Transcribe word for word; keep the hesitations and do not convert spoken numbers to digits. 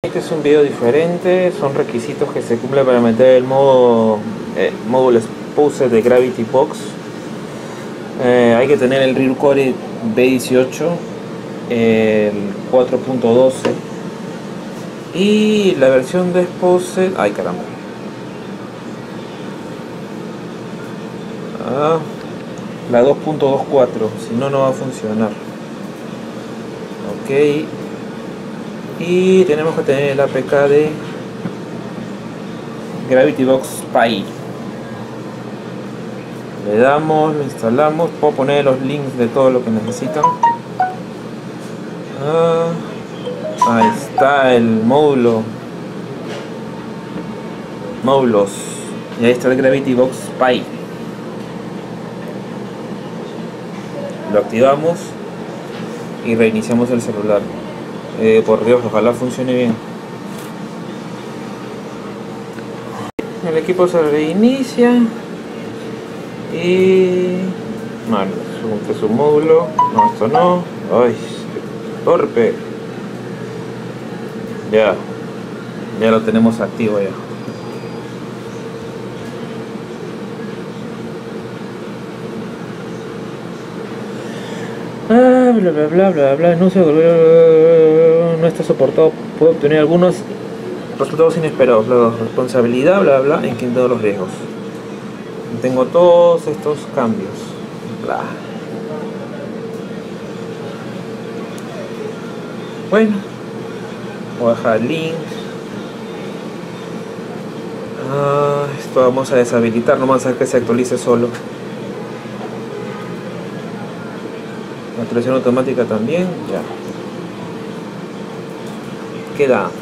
Este es un video diferente, son requisitos que se cumplen para meter el modo eh, módulo Expose de Gravity Box. Eh, hay que tener el Rear Core B dieciocho, el cuatro punto doce y la versión de Expose. Ay caramba. Ah, la dos punto veinticuatro, si no, no va a funcionar. Ok. Y tenemos que tener el A P K de Gravity Box Pi. Le damos, lo instalamos. Puedo poner los links de todo lo que necesitan. Ah, ahí está el módulo. Módulos. Y ahí está el Gravity Box Pi. Lo activamos y reiniciamos el celular. Eh, por Dios, ojalá funcione bien. El equipo se reinicia y vale, este es un módulo. No, esto no. Ay, qué torpe. Ya, ya lo tenemos activo ya. Ah, bla bla bla bla bla, no sé, no está soportado, puede obtener algunos resultados inesperados, la responsabilidad, bla bla, en quien todos los riesgos. Tengo todos estos cambios, bla. Bueno, voy a dejar el link. Ah, esto vamos a deshabilitar, no vamos a hacer que se actualice solo. La actualización automática también, ya. Queda.